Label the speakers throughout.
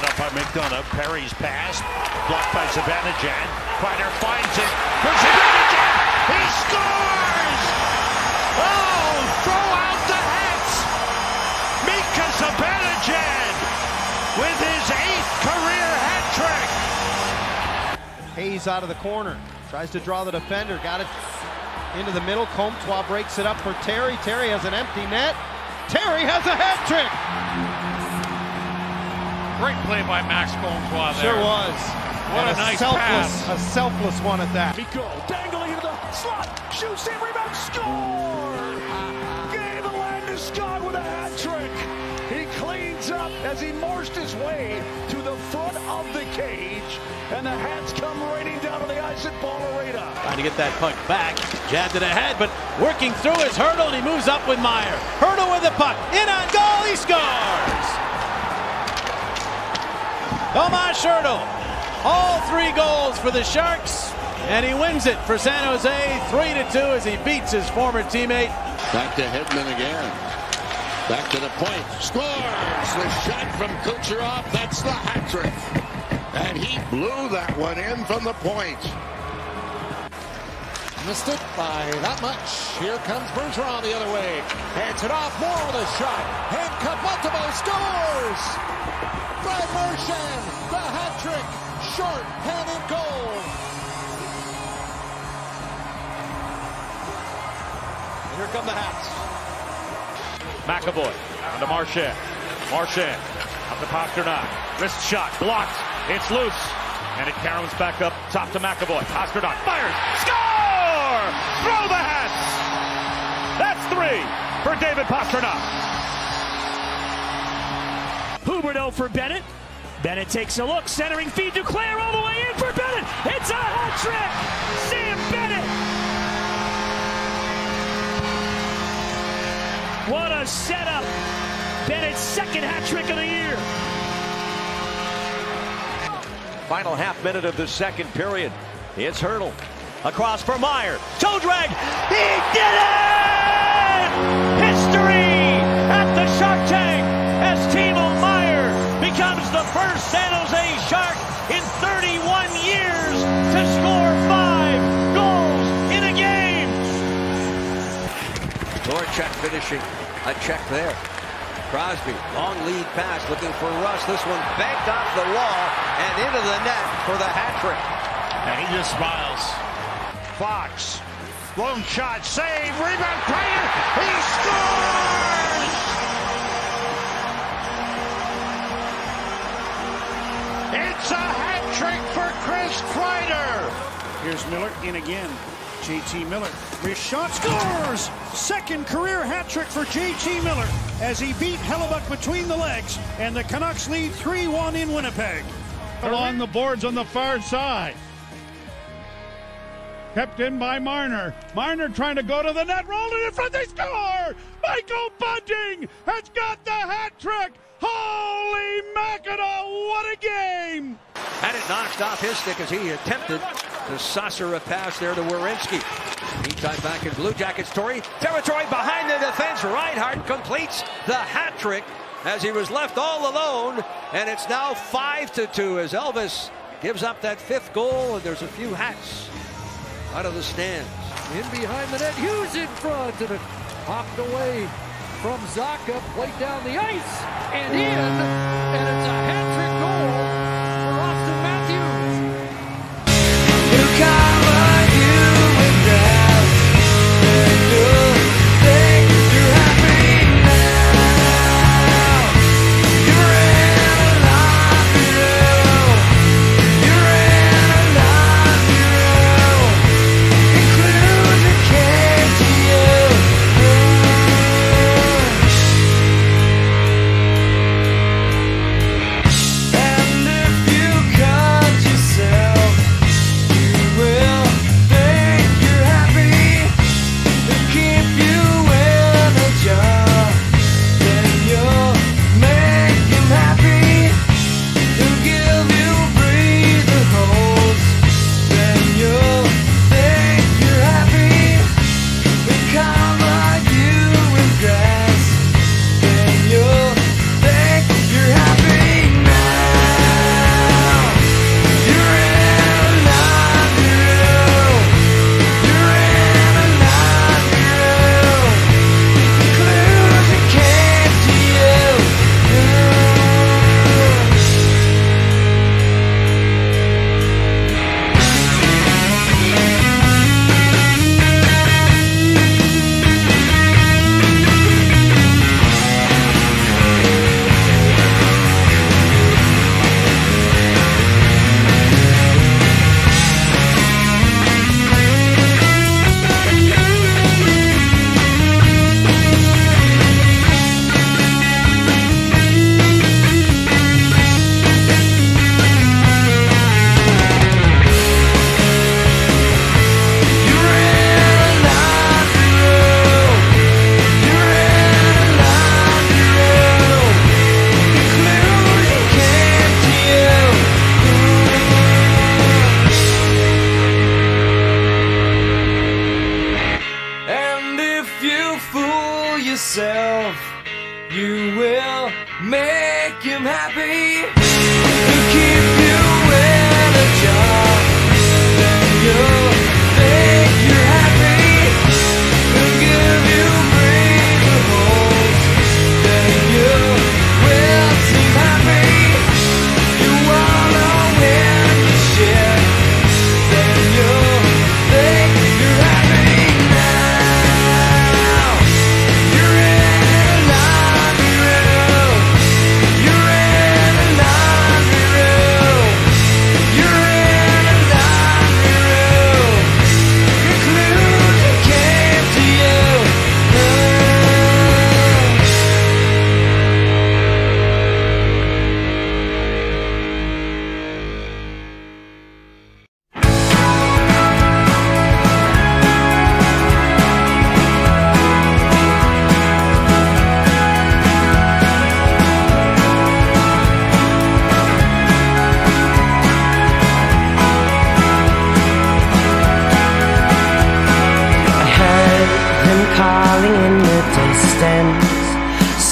Speaker 1: Brought up by McDonough. Perry's pass. Blocked by Zibanejad. Kreider finds it. For Zibanejad! He scores! Oh! Throw out the hats! Mika Zibanejad with his 8th career hat trick!
Speaker 2: Hayes out of the corner. Tries to draw the defender. Got it into the middle. Comtois breaks it up for Terry. Terry has an empty net. Terry has a hat trick!
Speaker 3: Great play by Max Comtois there.
Speaker 2: Sure was.
Speaker 3: What a nice pass.
Speaker 2: A selfless one at that.
Speaker 4: Miko dangling into the slot. Shoots in, rebound, score! Gabe Landeskog with a hat trick. He cleans up as he marched his way to the front of the cage. And the hats come raining down on the ice at Ball Arena.
Speaker 5: Trying to get that puck back. Jabbed it ahead, but working through his hurdle, and he moves up with Meyer. Hurdle with the puck. In on goal, he scores! Tomas Hertl, all 3 goals for the Sharks, and he wins it for San Jose 3-2 as he beats his former teammate.
Speaker 6: Back to Hedman again. Back to the point. Scores! The shot from Kucherov. That's the hat trick. And he blew that one in from the point.
Speaker 7: Missed it by that much. Here comes Bergeron the other way. Hands it off. More with a shot. Handcuff multiple. Scores! Brad Marchand, the hat trick, short-handed goal.
Speaker 5: And here come the hats.
Speaker 1: McAvoy on to Marchand. Marchand up to Pasternak. Wrist shot blocked. It's loose. And it caroms back up top to McAvoy. Pasternak fires. Score! Throw the hats! That's 3 for David Pasternak.
Speaker 4: Huberdeau for Bennett. Bennett takes a look, centering feed to Claire all the way in for Bennett. It's a hat trick! Sam Bennett! What a setup! Bennett's 2nd hat trick of the year.
Speaker 8: Final half minute of the 2nd period. It's Hertl. Across for Meyer. Toe drag! He did it! History at the Shark Tank as Timo Meyer becomes the first San Jose Shark in 31 years to score 5 goals in a game. Voracek finishing a check there. Crosby, long lead pass looking for Russ. This one banked off the wall and into the net for the hat trick.
Speaker 1: And he just smiles. Fox, lone shot, save, rebound, Kreider, he scores! It's a hat trick for Chris Kreider.
Speaker 4: Here's Miller in again. JT Miller, his shot scores! 2nd career hat trick for JT Miller as he beat Hellebuck between the legs, and the Canucks lead 3-1 in Winnipeg.
Speaker 9: Along the boards on the far side. Kept in by Marner. Marner trying to go to the net, rolling in front, they score! Michael Bunting has got the hat trick! Holy mackerel, what a game!
Speaker 8: Had it knocked off his stick as he attempted to saucer a pass there to Werenski. Meantime, back in Blue Jackets territory behind the defense. Reinhart completes the hat trick as he was left all alone, and it's now 5-2 as Elvis gives up that 5th goal, and there's a few hats out of the stands.
Speaker 7: In behind the net, Hughes in front, and it popped away from Zacha, played down the ice, and in, and it's a hat trick goal for Austin Matthews.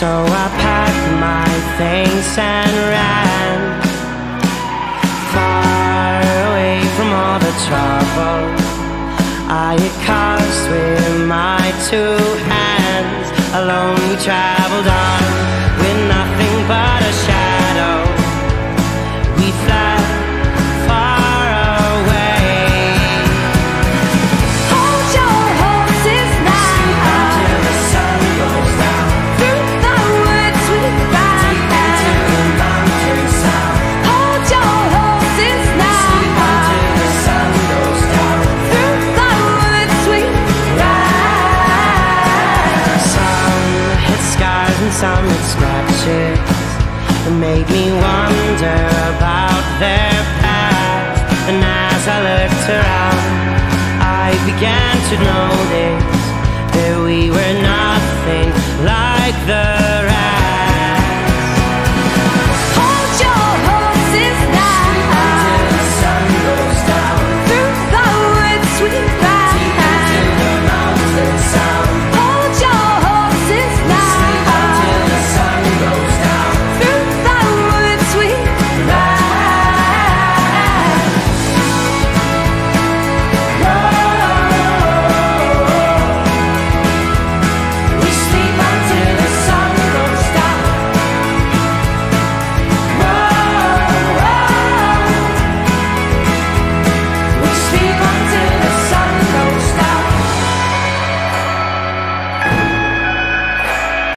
Speaker 10: So I packed my things and ran far away from all the trouble I had caused with my 2 hands. Alone we traveled on with nothing but a shadow. We fled far away.
Speaker 11: Hold your horses now
Speaker 10: until the sun goes down.
Speaker 11: Through the woods we ride
Speaker 10: into the mountain sound.
Speaker 11: Hold your horses now
Speaker 10: Until the sun goes down.
Speaker 11: Through the woods we ride.
Speaker 10: Some hit scars and some hit scratches. It made me wonder about their past. And as I looked around, I began to notice that we were nothing like the